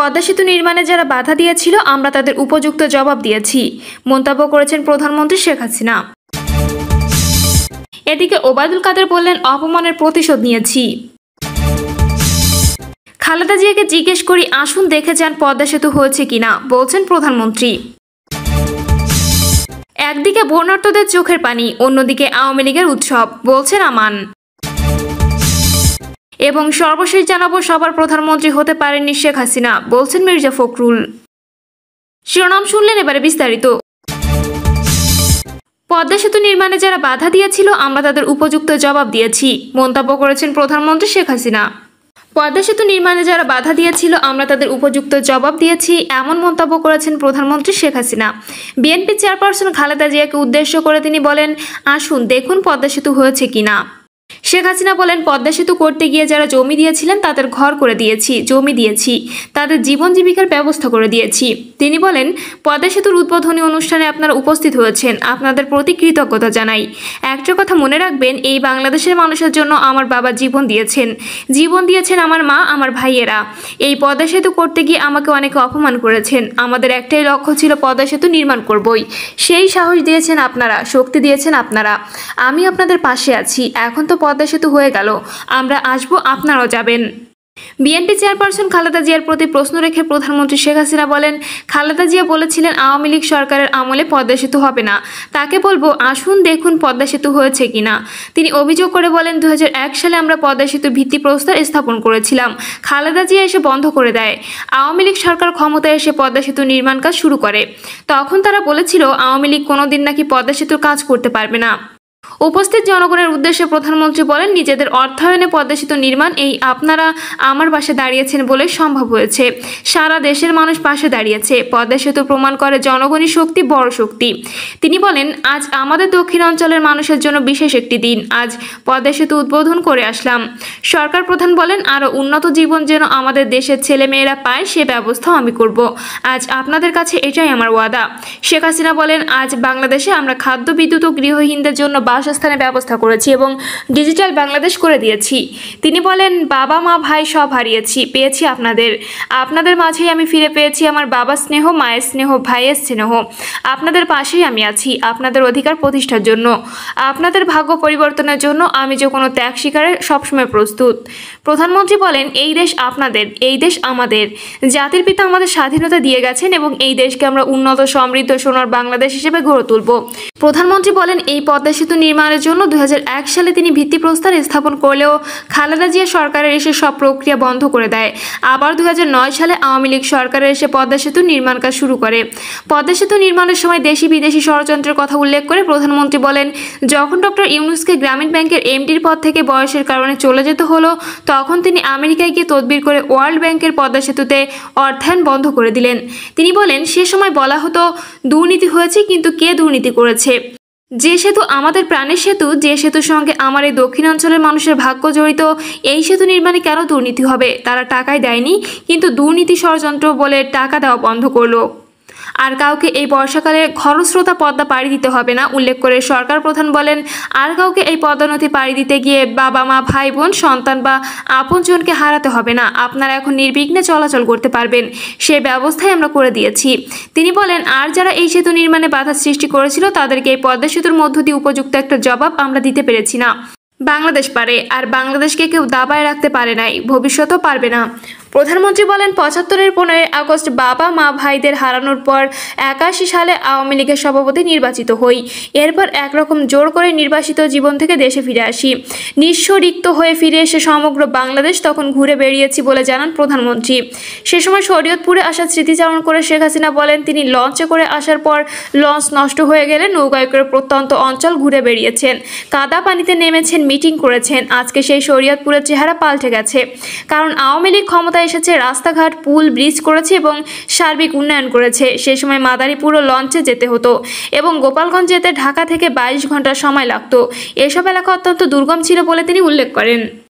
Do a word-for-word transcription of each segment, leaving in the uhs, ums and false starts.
পদ্মা সেতু নির্মাণে যারা বাধা দিয়েছিল আমরা তাদের উপযুক্ত জবাব দিয়েছি, মন্তব্য করেছেন প্রধানমন্ত্রী শেখ হাসিনা। এদিকে ওবায়দুল কাদের বললেন, অপমানের প্রতিশোধ নিয়েছি। খালেদা জিয়াকে জিজ্ঞেস করি, আসুন দেখে যান পদ্মা সেতু হয়েছে কিনা, বলছেন প্রধানমন্ত্রী। একদিকে বন্যার্তদের চোখের পানি, অন্যদিকে আওয়ামী লীগের উৎসব, বলছেন আমান। এবং সর্বশেষ জানাবো, সবার প্রধানমন্ত্রী হতে পারেননি শেখ হাসিনা, বলছেন মির্জা ফখরুল। শিরোনাম শুনলেন, এবারে বিস্তারিত। পদ্মা সেতু নির্মাণে যারা বাধা দিয়েছিল আমরা তাদের উপযুক্ত জবাব দিয়েছি, মন্তব্য করেছেন প্রধানমন্ত্রী শেখ হাসিনা। পদ্মা সেতু নির্মাণে যারা বাধা দিয়েছিল আমরা তাদের উপযুক্ত জবাব দিয়েছি, এমন মন্তব্য করেছেন প্রধানমন্ত্রী শেখ হাসিনা। বিএনপি চেয়ারপারসন খালেদা জিয়াকে উদ্দেশ্য করে তিনি বলেন, আসুন দেখুন পদ্মা সেতু হয়েছে কিনা। শেখ হাসিনা বলেন, পদ্মা সেতু করতে গিয়ে যারা জমি দিয়েছিলেন তাদের ঘর করে দিয়েছি, জমি দিয়েছি, তাদের জীবন জীবিকার ব্যবস্থা করে দিয়েছি। তিনি বলেন, পদ্মা সেতুর উদ্বোধনী অনুষ্ঠানে আপনারা উপস্থিত হয়েছেন, আপনাদের প্রতি কৃতজ্ঞতা জানাই। একটা কথা মনে রাখবেন, এই বাংলাদেশের মানুষের জন্য আমার বাবা জীবন দিয়েছেন, জীবন দিয়েছেন আমার মা, আমার ভাইয়েরা। এই পদ্মা সেতু করতে গিয়ে আমাকে অনেকে অপমান করেছেন, আমাদের একটাই লক্ষ্য ছিল পদ্মা সেতু নির্মাণ করবই। সেই সাহস দিয়েছেন আপনারা, শক্তি দিয়েছেন আপনারা, আমি আপনাদের পাশে আছি। এখন তো পদ্মা সেতু হয়ে গেল, আমরা আসবো, আপনারাও যাবেন। বিএনপি চেয়ারপারসন খালেদা জিয়ার প্রতি প্রশ্ন রেখে প্রধানমন্ত্রী শেখ হাসিনা বলেন, খালেদা জিয়া বলেছিলেন আওয়ামী লীগ সরকারের আমলে পদ্মা সেতু হবে না, তাকে বলবো আসুন দেখুন পদ্মা সেতু হয়েছে কিনা। তিনি অভিযোগ করে বলেন, দু হাজার এক সালে আমরা পদ্মা সেতু ভিত্তিপ্রস্তর স্থাপন করেছিলাম, খালেদা জিয়া এসে বন্ধ করে দেয়। আওয়ামী লীগ সরকার ক্ষমতায় এসে পদ্মা সেতু নির্মাণ কাজ শুরু করে। তখন তারা বলেছিল আওয়ামী লীগ কোনোদিন নাকি পদ্মা সেতুর কাজ করতে পারবে না। উপস্থিত জনগণের উদ্দেশ্যে প্রধানমন্ত্রী বলেন, নিজেদের অর্থায়নে পদ্মা সেতু নির্মাণ এই আপনারা আমার পাশে দাঁড়িয়েছেন বলে সম্ভব হয়েছে, সারা দেশের মানুষ পাশে দাঁড়িয়েছে। পদ্মা সেতু প্রমাণ করে জনগণই শক্তি, বড় শক্তি। তিনি বলেন, আজ আমাদের দক্ষিণ অঞ্চলের মানুষের জন্য বিশেষ একটি দিন, আজ পদ্মা সেতু উদ্বোধন করে আসলাম। সরকার প্রধান বলেন, আরও উন্নত জীবন যেন আমাদের দেশের ছেলেমেয়েরা পায় সে ব্যবস্থাও আমি করব। আজ আপনাদের কাছে এটাই আমার ওয়াদা। শেখ হাসিনা বলেন, আজ বাংলাদেশে আমরা খাদ্য, বিদ্যুৎ ও গৃহহীনদের জন্য বাসস্থানের ব্যবস্থা করেছি এবং ডিজিটাল বাংলাদেশ করে দিয়েছি। তিনি বলেন, বাবা মা ভাই সব হারিয়েছি, পেয়েছি আপনাদের, আপনাদের মাঝেই আমি ফিরে পেয়েছি আমার বাবার স্নেহ, মায়ের স্নেহ, ভাইয়ের স্নেহ। আপনাদের পাশেই আমি আছি, আপনাদের অধিকার প্রতিষ্ঠার জন্য, আপনাদের ভাগ্য পরিবর্তনের জন্য আমি যে কোনো ত্যাগ স্বীকারে সবসময় প্রস্তুত। প্রধানমন্ত্রী বলেন, এই দেশ আপনাদের, এই দেশ আমাদের। জাতির পিতা আমাদের স্বাধীনতা দিয়ে গেছেন এবং এই দেশকে আমরা উন্নত, সমৃদ্ধ, সোনার বাংলাদেশ হিসেবে গড়ে তুলব। প্রধানমন্ত্রী বলেন, এই পদ্মা সেতু নির্মাণের জন্য দুই হাজার এক সালে তিনি ভিত্তিপ্রস্তর স্থাপন করলেও খালেদা জিয়া সরকারের এসে সব প্রক্রিয়া বন্ধ করে দেয়। আবার দুই হাজার নয় সালে আওয়ামী লীগ সরকারের এসে পদ্মা সেতু নির্মাণ কাজ শুরু করে। পদ্মা সেতু নির্মাণের সময় দেশি বিদেশি ষড়যন্ত্রের কথা উল্লেখ করে প্রধানমন্ত্রী বলেন, যখন ডক্টর ইউনূসকে গ্রামীণ ব্যাংকের এমডির পদ থেকে বয়সের কারণে চলে যেতে হলো, তখন তিনি আমেরিকায় গিয়ে তদবির করে ওয়ার্ল্ড ব্যাংকের পদ্মা সেতুতে অর্থায়ন বন্ধ করে দিলেন। তিনি বলেন, সে সময় বলা হতো দুর্নীতি হয়েছে, কিন্তু কে দুর্নীতি করেছে? যে সেতু আমাদের প্রাণের সেতু, যে সেতুর সঙ্গে আমার এই দক্ষিণ অঞ্চলের মানুষের ভাগ্য জড়িত, এই সেতু নির্মাণে কেন দুর্নীতি হবে? তারা টাকাই দেয়নি, কিন্তু দুর্নীতি ষড়যন্ত্র বলে টাকা দেওয়া বন্ধ করলো। আর কাউকে এই বর্ষাকালে খরস্রোতা পদ্মা পাড়ি দিতে হবে না উল্লেখ করে সরকার প্রধান বলেন, আর কাউকে এই পদ্মা নদী পাড়ি দিতে গিয়ে বাবা মা ভাই বোন সন্তান বা আপনজনকে হারাতে হবে না, আপনারা এখন নির্বিঘ্নে চলাচল করতে পারবেন, সে ব্যবস্থাই আমরা করে দিয়েছি। তিনি বলেন, আর যারা এই সেতু নির্মাণে বাধা সৃষ্টি করেছিল তাদেরকে এই পদ্মা সেতুর মধ্য দিয়ে উপযুক্ত একটা জবাব আমরা দিতে পেরেছি না। বাংলাদেশ পারে, আর বাংলাদেশকে কেউ দাবায় রাখতে পারে নাই, ভবিষ্যতেও পারবে না। প্রধানমন্ত্রী বলেন, পঁচাত্তরের পনেরোই আগস্ট বাবা মা ভাইদের হারানোর পর একাশি সালে আওয়ামী লীগের সভাপতি নির্বাচিত হই। এরপর একরকম জোর করে নির্বাসিত জীবন থেকে দেশে ফিরে আসি। নিঃস্ব রিক্ত হয়ে ফিরে এসে সমগ্র বাংলাদেশ তখন ঘুরে বেরিয়েছি বলে জানান প্রধানমন্ত্রী। সে সময় শরীয়তপুরে আসার স্মৃতিচারণ করে শেখ হাসিনা বলেন, তিনি লঞ্চে করে আসার পর লঞ্চ নষ্ট হয়ে গেলে নৌকায় করে প্রত্যন্ত অঞ্চল ঘুরে বেরিয়েছেন, কাদা পানিতে নেমেছেন, মিটিং করেছেন। আজকে সেই শরীয়তপুরের চেহারা পাল্টে গেছে, কারণ আওয়ামী লীগ ক্ষমতায় এসেছে, রাস্তাঘাট, পুল, ব্রিজ করেছে এবং সার্বিক উন্নয়ন করেছে। সে সময় মাদারীপুরও লঞ্চে যেতে হতো এবং গোপালগঞ্জ যেতে ঢাকা থেকে বাইশ ঘন্টা সময় লাগতো। এসব এলাকা অত্যন্ত দুর্গম ছিল বলে তিনি উল্লেখ করেন।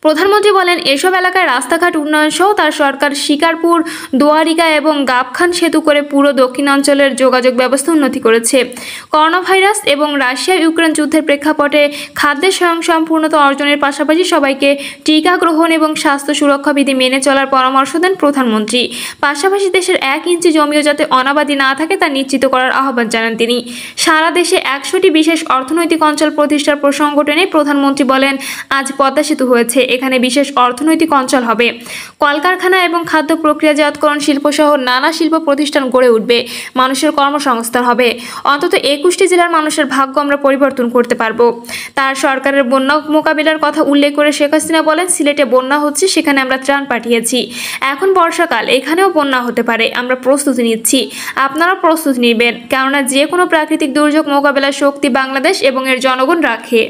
প্রধানমন্ত্রী বলেন, এসব এলাকায় রাস্তাঘাট উন্নয়ন সহ তার সরকার শিকারপুর, দোয়ারিকা এবং গাবখান সেতু করে পুরো দক্ষিণাঞ্চলের যোগাযোগ ব্যবস্থা উন্নতি করেছে। করোনা ভাইরাস এবং রাশিয়া ইউক্রেন যুদ্ধের প্রেক্ষাপটে খাদ্যের স্বয়ংসম্পূর্ণতা অর্জনের পাশাপাশি সবাইকে টিকা গ্রহণ এবং স্বাস্থ্য সুরক্ষা বিধি মেনে চলার পরামর্শ দেন প্রধানমন্ত্রী। পাশাপাশি দেশের এক ইঞ্চি জমিও যাতে অনাবাদি না থাকে তা নিশ্চিত করার আহ্বান জানান তিনি। সারা দেশে একশোটি বিশেষ অর্থনৈতিক অঞ্চল প্রতিষ্ঠার প্রসঙ্গ টেনে প্রধানমন্ত্রী বলেন, আজ পদ্মা সেতু হয়েছে, এখানে বিশেষ অর্থনৈতিক অঞ্চল হবে। কলকারখানা এবং খাদ্য প্রক্রিয়াজাতকরণ শিল্প সহ নানা শিল্প প্রতিষ্ঠান গড়ে উঠবে, মানুষের কর্মসংস্থান হবে। অন্তত একুশটি জেলার মানুষের ভাগ্য আমরা পরিবর্তন করতে পারবো। তার সরকারের বন্যা মোকাবিলার কথা উল্লেখ করে শেখ হাসিনা বলেন, সিলেটে বন্যা হচ্ছে, সেখানে আমরা ত্রাণ পাঠিয়েছি। এখন বর্ষাকাল, এখানেও বন্যা হতে পারে, আমরা প্রস্তুতি নিচ্ছি, আপনারা প্রস্তুতি নেবেন, কেননা যে কোনো প্রাকৃতিক দুর্যোগ মোকাবিলার শক্তি বাংলাদেশ এবং এর জনগণ রাখে।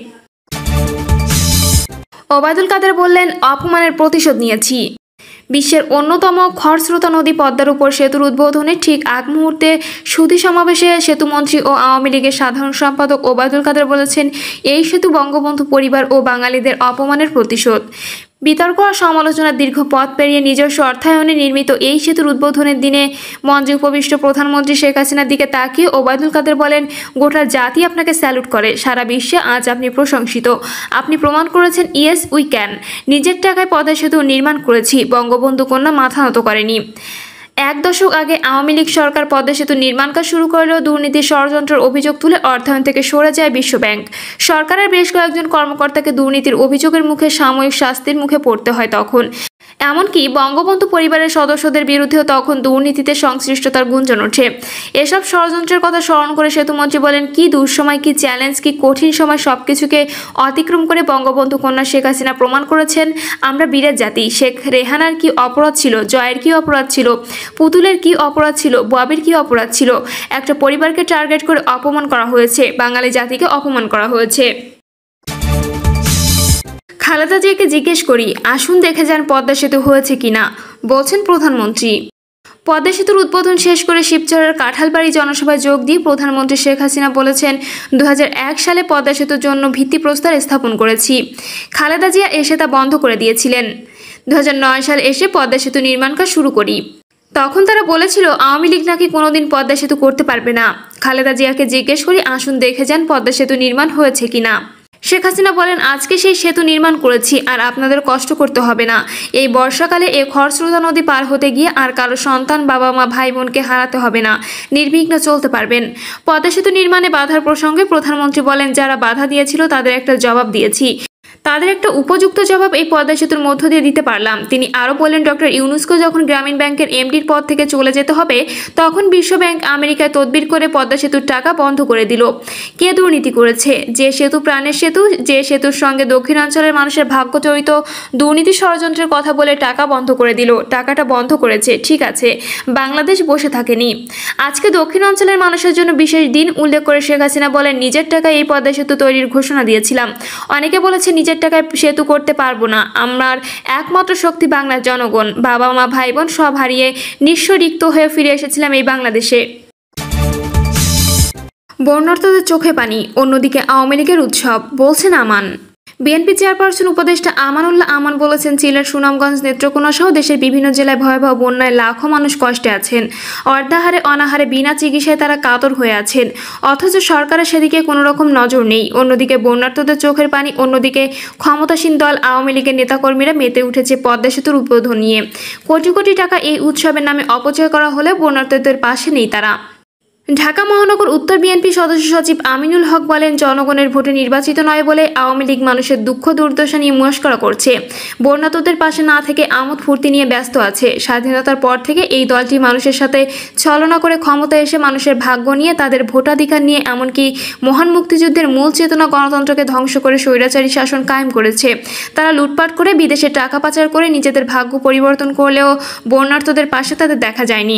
ওবায়দুল কাদের বললেন, অপমানের প্রতিশোধ নিয়েছি। বিশ্বের অন্যতম খরস্রোতা নদী পদ্মার উপর সেতুর উদ্বোধনের ঠিক আগ মুহূর্তে সুধী সমাবেশে সেতুমন্ত্রী ও আওয়ামী লীগের সাধারণ সম্পাদক ওবায়দুল কাদের বলেছেন, এই সেতু বঙ্গবন্ধু পরিবার ও বাঙালিদের অপমানের প্রতিশোধ। বিতর্ক আর সমালোচনার দীর্ঘ পথ পেরিয়ে নিজস্ব অর্থায়নে নির্মিত এই সেতুর উদ্বোধনের দিনে মঞ্চে উপবিষ্ট প্রধানমন্ত্রী শেখ হাসিনার দিকে তাকিয়ে ওবায়দুল কাদের বলেন, গোটা জাতি আপনাকে স্যালুট করে, সারা বিশ্বে আজ আপনি প্রশংসিত। আপনি প্রমাণ করেছেন, ইয়েস উই ক্যান। নিজের টাকায় পদ্মা সেতু নির্মাণ করেছি, বঙ্গবন্ধু কন্যা মাথা নত করেনি। এক দশক আগে আওয়ামী লীগ সরকার পদ্মা সেতু নির্মাণ কাজ শুরু করলেও দুর্নীতির ষড়যন্ত্রের অভিযোগ তুলে অর্থায়ন থেকে সরে যায় বিশ্বব্যাংক। সরকারের বেশ কয়েকজন কর্মকর্তাকে দুর্নীতির অভিযোগের মুখে সাময়িক শাস্তির মুখে পড়তে হয় তখন। এমনকি বঙ্গবন্ধু পরিবারের সদস্যদের বিরুদ্ধেও তখন দুর্নীতিতে সংশ্লিষ্টতার গুঞ্জন ওঠে। এসব ষড়যন্ত্রের কথা স্মরণ করে সেতুমন্ত্রী বলেন, কি দুঃসময়, কি চ্যালেঞ্জ, কি কঠিন সময় সবকিছুকে অতিক্রম করে বঙ্গবন্ধু কন্যা শেখ হাসিনা প্রমাণ করেছেন আমরা বীরের জাতি। শেখ রেহানার কি অপরাধ ছিল, জয়ের কি অপরাধ ছিল, পুতুলের কি অপরাধ ছিল, ববির কি অপরাধ ছিল। একটা পরিবারকে টার্গেট করে অপমান করা হয়েছে, বাঙালি জাতিকে অপমান করা হয়েছে। খালেদা জিয়াকে জিজ্ঞেস করি, আসুন দেখে যান পদ্মা সেতু হয়েছে কিনা, বলছেন প্রধানমন্ত্রী। পদ্মা সেতুর উদ্বোধন শেষ করে শিবচরের কাঁঠালবাড়ি জনসভায় যোগ দিয়ে প্রধানমন্ত্রী শেখ হাসিনা বলেছেন, দু হাজার এক সালে পদ্মা সেতুর জন্য ভিত্তিপ্রস্তর স্থাপন করেছি। খালেদা জিয়া এসে তা বন্ধ করে দিয়েছিলেন। দু হাজার নয় সালে এসে পদ্মা সেতু নির্মাণ কাজ শুরু করি। তখন তারা বলেছিল আওয়ামী লীগ নাকি কোনোদিন পদ্মা সেতু করতে পারবে না। খালেদা জিয়াকে জিজ্ঞেস করি, আসুন দেখে যান পদ্মা সেতু নির্মাণ হয়েছে কিনা। শেখ হাসিনা বলেন, আজকে সেই সেতু নির্মাণ করেছি, আর আপনাদের কষ্ট করতে হবে না। এই বর্ষাকালে এই খরস্রোতা নদী পার হতে গিয়ে আর কারো সন্তান, বাবা মা, ভাই বোনকে হারাতে হবে না, নির্বিঘ্ন চলতে পারবেন। পদ্মা সেতু নির্মাণে বাধার প্রসঙ্গে প্রধানমন্ত্রী বলেন, যারা বাধা দিয়েছিল তাদের একটা জবাব দিয়েছি, তাদের একটা উপযুক্ত জবাব এই পদ্মা সেতুর মধ্য দিয়ে দিতে পারলাম। তিনি আরও বলেন, ডক্টর ইউনুসকে যখন গ্রামীণ ব্যাংকের এমডির পদ থেকে চলে যেতে হবে, তখন বিশ্বব্যাংক আমেরিকায় তদবির করে পদ্মা সেতুর টাকা বন্ধ করে দিল। কে দুর্নীতি করেছে? যে সেতু প্রাণের সেতু, যে সেতুর সঙ্গে দক্ষিণাঞ্চলের মানুষের ভাগ্য জড়িত, দুর্নীতি ষড়যন্ত্রের কথা বলে টাকা বন্ধ করে দিল। টাকাটা বন্ধ করেছে, ঠিক আছে, বাংলাদেশ বসে থাকেনি। আজকে দক্ষিণাঞ্চলের মানুষের জন্য বিশেষ দিন উল্লেখ করে শেখ হাসিনা বলেন, নিজের টাকায় এই পদ্মা সেতু তৈরির ঘোষণা দিয়েছিলাম। অনেকে বলেছে নিজের টাকায় সেতু করতে পারবো না। আমার একমাত্র শক্তি বাংলার জনগণ। বাবা মা, ভাই বোন সব হারিয়ে নিঃস্ব রিক্ত হয়ে ফিরে এসেছিলাম এই বাংলাদেশে। বর্ণার্থদের চোখে পানি, অন্যদিকে আওয়ামী লীগের উৎসব, বলছেন আমান। বিএনপি চেয়ারপারসন উপদেষ্টা আমানুল্লাহ আমান বলেছেন, সিলেট, সুনামগঞ্জ, নেত্রকোনা সহ দেশের বিভিন্ন জেলায় ভয়াবহ বন্যায় লাখো মানুষ কষ্টে আছেন। অর্ধাহারে অনাহারে বিনা চিকিৎসায় তারা কাতর হয়ে আছেন, অথচ সরকারের সেদিকে কোনো রকম নজর নেই। অন্যদিকে বন্যার্থদের চোখের পানি, অন্যদিকে ক্ষমতাসীন দল আওয়ামী লীগের নেতাকর্মীরা মেতে উঠেছে পদ্মা সেতুর উদ্বোধন নিয়ে। কোটি কোটি টাকা এই উৎসবের নামে অপচয় করা হলে বন্যার্থদের পাশে নেই তারা। ঢাকা মহানগর উত্তর বিএনপি সদস্য সচিব আমিনুল হক বলেন, জনগণের ভোটে নির্বাচিত নয় বলে আওয়ামী লীগ মানুষের দুঃখ দুর্দশা নিয়ে মস্করা করছে, বন্যার্থদের পাশে না থেকে আমোদ ফুর্তি নিয়ে ব্যস্ত আছে। স্বাধীনতার পর থেকে এই দলটি মানুষের সাথে ছলনা করে ক্ষমতায় এসে মানুষের ভাগ্য নিয়ে, তাদের ভোটাধিকার নিয়ে, এমনকি মহান মুক্তিযুদ্ধের মূল চেতনা গণতন্ত্রকে ধ্বংস করে স্বৈরাচারী শাসন কায়েম করেছে। তারা লুটপাট করে, বিদেশে টাকা পাচার করে নিজেদের ভাগ্য পরিবর্তন করলেও বন্যার্থদের পাশে তাদের দেখা যায়নি।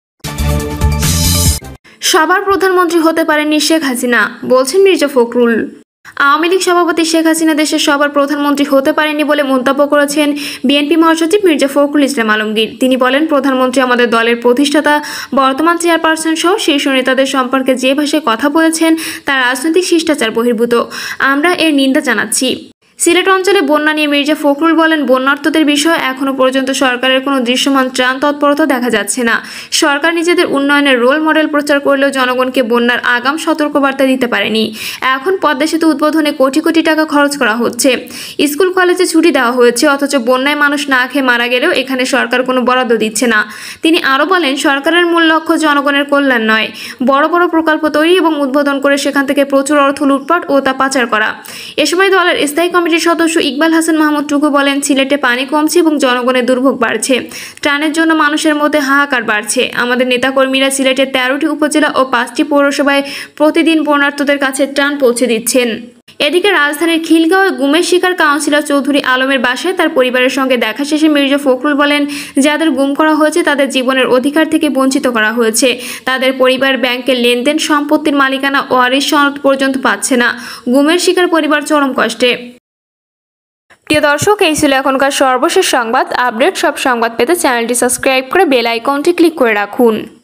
সবার প্রধানমন্ত্রী হতে পারেননি শেখ হাসিনা, বলছেন মির্জা ফখরুল। আওয়ামী লীগ সভাপতি শেখ হাসিনা দেশের সবার প্রধানমন্ত্রী হতে পারেননি বলে মন্তব্য করেছেন বিএনপি মহাসচিব মির্জা ফখরুল ইসলাম আলমগীর। তিনি বলেন, প্রধানমন্ত্রী আমাদের দলের প্রতিষ্ঠাতা, বর্তমান চেয়ারপারসন সহ শীর্ষ নেতাদের সম্পর্কে যে ভাষায় কথা বলেছেন তা রাজনৈতিক শিষ্টাচার বহির্ভূত। আমরা এর নিন্দা জানাচ্ছি। সিলেট অঞ্চলে বন্যা নিয়ে মির্জা ফখরুল বলেন, বন্যার্তদের বিষয়ে এখনো পর্যন্ত সরকারের কোনো দৃশ্যমান ত্রাণ তৎপরতা দেখা যাচ্ছে না। সরকার নিজেদের উন্নয়নের রোল মডেল প্রচার করলেও জনগণকে বন্যার আগাম সতর্কবার্তা দিতে পারেনি। এখন পদ্মা সেতু উদ্বোধনে কোটি কোটি টাকা খরচ করা হচ্ছে, স্কুল কলেজে ছুটি দেওয়া হয়েছে, অথচ বন্যায় মানুষ না খেয়ে মারা গেলেও এখানে সরকার কোনো বরাদ্দ দিচ্ছে না। তিনি আরও বলেন, সরকারের মূল লক্ষ্য জনগণের কল্যাণ নয়, বড় বড় প্রকল্প তৈরি এবং উদ্বোধন করে সেখান থেকে প্রচুর অর্থ লুটপাট ও তা পাচার করা। এ সময় দলের স্থায়ী কমিটির সদস্য ইকবাল হাসান মাহমুদ টুকু বলেন, সিলেটে পানি কমছে এবং জনগণের দুর্ভোগ বাড়ছে, ত্রাণের জন্য মানুষের মধ্যে হাহাকার বাড়ছে। আমাদের নেতাকর্মীরা সিলেটের তেরোটি উপজেলা ও পাঁচটি পৌরসভায় প্রতিদিন বন্যার্তদের কাছে ত্রাণ পৌঁছে দিচ্ছেন। এদিকে রাজধানীর খিলগাঁওয়ে গুমের শিকার কাউন্সিলর চৌধুরী আলমের বাসায় তার পরিবারের সঙ্গে দেখা শেষে মির্জা ফখরুল বলেন, যাদের গুম করা হয়েছে তাদের জীবনের অধিকার থেকে বঞ্চিত করা হয়েছে। তাদের পরিবার ব্যাংকের লেনদেন, সম্পত্তির মালিকানা, ওয়ারিশ সনদ পর্যন্ত পাচ্ছে না। গুমের শিকার পরিবার চরম কষ্টে। প্রিয় দর্শক, এই ছিল এখনকার সর্বশেষ সংবাদ আপডেট। সব সংবাদ পেতে চ্যানেলটি সাবস্ক্রাইব করে বেল আইকনটি ক্লিক করে রাখুন।